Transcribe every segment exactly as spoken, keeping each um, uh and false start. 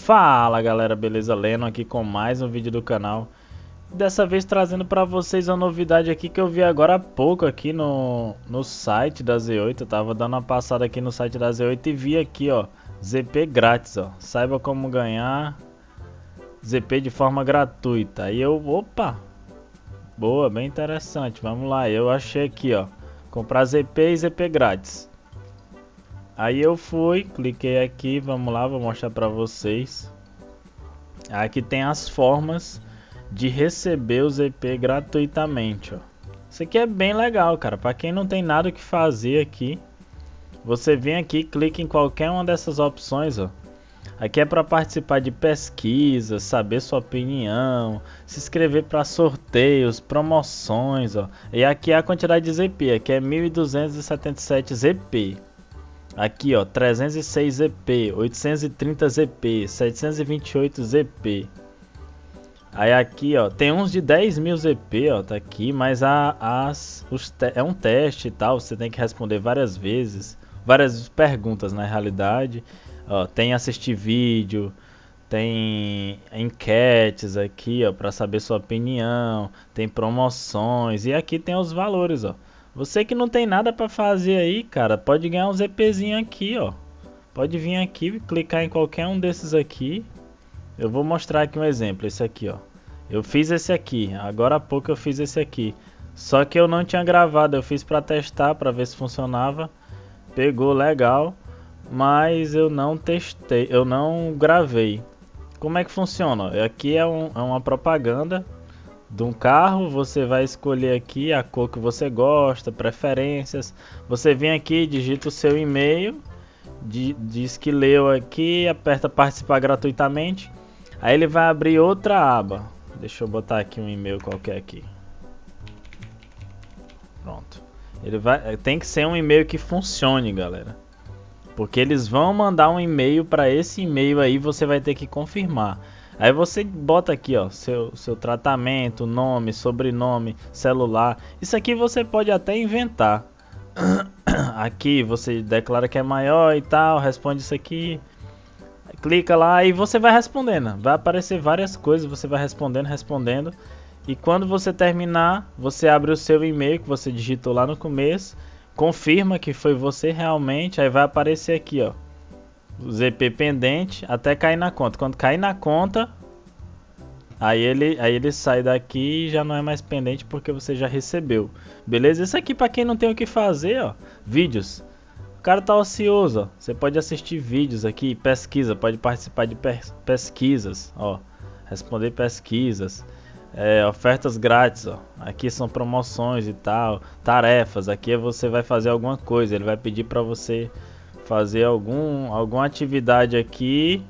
Fala galera, beleza? Leno aqui com mais um vídeo do canal. Dessa vez trazendo pra vocês uma novidade aqui que eu vi agora há pouco aqui no, no site da Z oito. Eu tava dando uma passada aqui no site da Z oito e vi aqui, ó, Z P grátis, ó. Saiba como ganhar Z P de forma gratuita. Aí eu, opa, boa, bem interessante. Vamos lá, eu achei aqui, ó, comprar Z P e Z P grátis. Aí eu fui, cliquei aqui, vamos lá, vou mostrar pra vocês. Aqui tem as formas de receber o Z P gratuitamente, ó. Isso aqui é bem legal, cara, pra quem não tem nada o que fazer aqui. Você vem aqui, clica em qualquer uma dessas opções, ó. Aqui é para participar de pesquisas, saber sua opinião, se inscrever para sorteios, promoções, ó. E aqui é a quantidade de Z P, aqui é mil duzentos e setenta e sete Z P. Aqui, ó, trezentos e seis Z P, oitocentos e trinta Z P, setecentos e vinte e oito Z P. Aí aqui, ó, tem uns de dez mil Z P, ó, tá aqui, mas a, as, os é um teste e tal, você tem que responder várias vezes, várias perguntas na realidade. Ó, tem assistir vídeo, tem enquetes aqui, ó, para saber sua opinião, tem promoções e aqui tem os valores, ó. Você que não tem nada para fazer aí, cara, pode ganhar um ZPzinho aqui, ó. Pode vir aqui, clicar em qualquer um desses aqui. Eu vou mostrar aqui um exemplo, esse aqui, ó. Eu fiz esse aqui, agora há pouco eu fiz esse aqui. Só que eu não tinha gravado, eu fiz para testar, para ver se funcionava. Pegou legal, mas eu não testei, eu não gravei. Como é que funciona? Aqui é, um, é uma propaganda de um carro, você vai escolher aqui a cor que você gosta, preferências. Você vem aqui, digita o seu e-mail, diz que leu aqui, aperta participar gratuitamente. Aí ele vai abrir outra aba. Deixa eu botar aqui um e-mail qualquer aqui. Pronto. Ele vai, tem que ser um e-mail que funcione, galera. Porque eles vão mandar um e-mail para esse e-mail aí, você vai ter que confirmar. Aí você bota aqui, ó, seu, seu tratamento, nome, sobrenome, celular. Isso aqui você pode até inventar. Aqui você declara que é maior e tal, responde isso aqui. Clica lá e você vai respondendo. Vai aparecer várias coisas, você vai respondendo, respondendo. E quando você terminar, você abre o seu e-mail que você digitou lá no começo. Confirma que foi você realmente, aí vai aparecer aqui, ó, o Z P pendente até cair na conta. Quando cair na conta, aí ele, aí ele sai daqui e já não é mais pendente porque você já recebeu. Beleza? Isso aqui para quem não tem o que fazer, ó, vídeos. O cara tá ocioso, ó. Você pode assistir vídeos aqui, pesquisa, pode participar de pes pesquisas, ó, responder pesquisas. É, ofertas grátis, ó. Aqui são promoções e tal, tarefas. Aqui você vai fazer alguma coisa, ele vai pedir para você fazer algum, alguma atividade aqui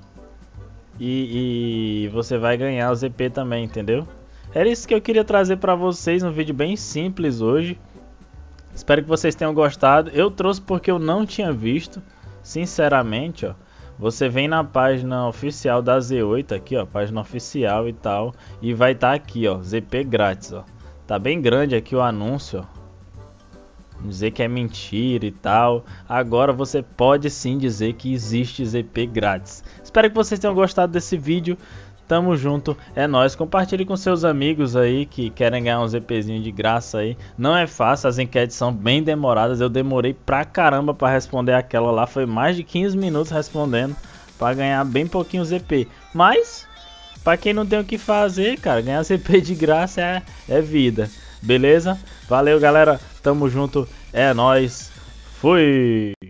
e, e você vai ganhar o Z P também, entendeu? Era isso que eu queria trazer para vocês, um vídeo bem simples hoje. Espero que vocês tenham gostado. Eu trouxe porque eu não tinha visto, sinceramente, ó. Você vem na página oficial da Z oito aqui, ó, página oficial e tal, e vai estar tá aqui, ó, Z P grátis, ó. Tá bem grande aqui o anúncio, ó. Dizer que é mentira e tal. Agora você pode sim dizer que existe Z P grátis. Espero que vocês tenham gostado desse vídeo. Tamo junto, é nóis. Compartilhe com seus amigos aí que querem ganhar um ZPzinho de graça aí. Não é fácil, as enquetes são bem demoradas. Eu demorei pra caramba pra responder aquela lá. Foi mais de quinze minutos respondendo pra ganhar bem pouquinho Z P. Mas, pra quem não tem o que fazer, cara, ganhar Z P de graça é, é vida. Beleza? Valeu, galera. Tamo junto, é nóis. Fui!